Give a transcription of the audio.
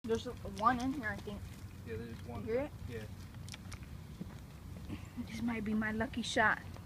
There's one in here, I think. Yeah, there's one. You hear it? Yeah. This might be my lucky shot.